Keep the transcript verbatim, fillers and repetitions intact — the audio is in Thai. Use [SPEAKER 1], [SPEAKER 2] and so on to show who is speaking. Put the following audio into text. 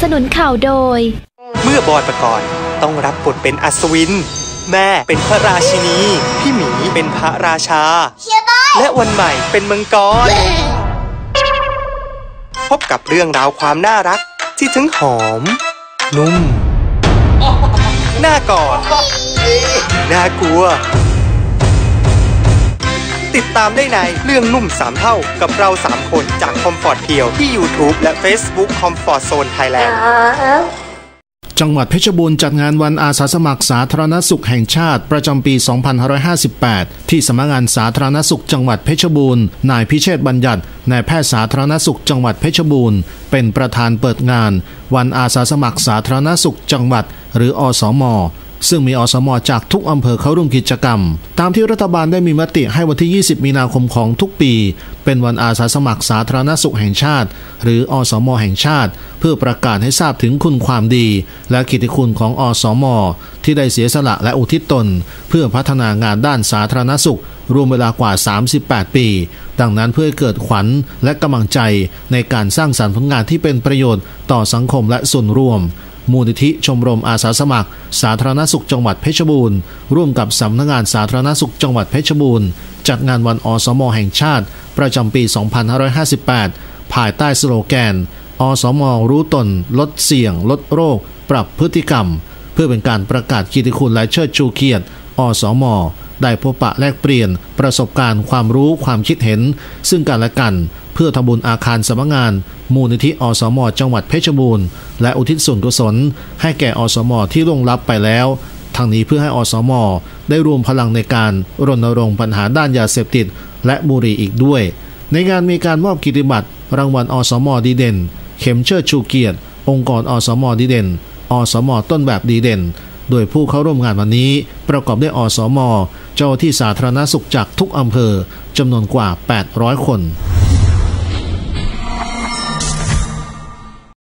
[SPEAKER 1] นุนข่าวโดย
[SPEAKER 2] เมื่อบอยปกรณ์ต้องรับบทเป็นอัศวินแม่เป็นพระราชินีพี่หมีเป็นพระราชาและวันใหม่เป็นมังกรพบกับเรื่องราวความน่ารักที่ทั้งหอมนุ่มน่ากอดน่ากลัวติดตามได้ในเรื่องนุ่มสามเท่ากับเราสามคนจาก Comfort เพียวที่ YouTube และ Facebook Comfort Zone Thailand
[SPEAKER 3] จังหวัดเพชรบูรณ์จัดงานวันอาสาสมัครสาธารณสุขแห่งชาติประจำปี สองพันห้าร้อยห้าสิบแปด ที่สำนักงานสาธารณสุขจังหวัดเพชรบูรณ์นายพิเชษฐ์บัญญัตินายแพทย์สาธารณสุขจังหวัดเพชรบูรณ์เป็นประธานเปิดงานวันอาสาสมัครสาธารณสุขจังหวัดหรืออสม.ซึ่งมีอสม.จากทุกอำเภอเข้าร่วมกิจกรรมตามที่รัฐบาลได้มีมติให้วันที่ยี่สิบมีนาคมของทุกปีเป็นวันอาสาสมัครสาธารณสุขแห่งชาติหรืออสม.แห่งชาติเพื่อประกาศให้ทราบถึงคุณความดีและกิตติคุณของอสม.ที่ได้เสียสละและอุทิศตนเพื่อพัฒนางานด้านสาธารณสุขรวมเวลากว่าสามสิบแปดปีดังนั้นเพื่อเกิดขวัญและกำลังใจในการสร้างสรรค์ผลงานที่เป็นประโยชน์ต่อสังคมและส่วนรวมมูลนิธิชมรมอาสาสมัครสาธารณสุขจังหวัดเพชรบูรณ์ร่วมกับสำนักงานสาธารณสุขจังหวัดเพชรบูรณ์จัดงานวันอสม.แห่งชาติประจำปี สองพันห้าร้อยห้าสิบแปด ภายใต้สโลแกนอสม.รู้ตนลดเสี่ยงลดโรคปรับพฤติกรรมเพื่อเป็นการประกาศเกียรติคุณและเชิดชูเกียรติอสม.ได้พบปะแลกเปลี่ยนประสบการณ์ความรู้ความคิดเห็นซึ่งกันและกันเพื่อทำบุญอาคารสำนักงานมูลนิธิอสม.จังหวัดเพชรบูรณ์และอุทิศส่วนกุศลให้แก่อสม.ที่ล่วงลับไปแล้วทั้งนี้เพื่อให้อสม.ได้รวมพลังในการรณรงค์ปัญหาด้านยาเสพติดและบุหรี่อีกด้วยในงานมีการมอบกิตติบัตรรางวัลอสม.ดีเด่นเข็มเชิดชูเกียรติองค์กรอสม.ดีเด่นอสม.ต้นแบบดีเด่นโดยผู้เข้าร่วมงานวันนี้ประกอบด้วยอสม.เจ้าหน้าที่สาธารณสุขจากทุกอำเภอจำนวนกว่าแปดร้อยคน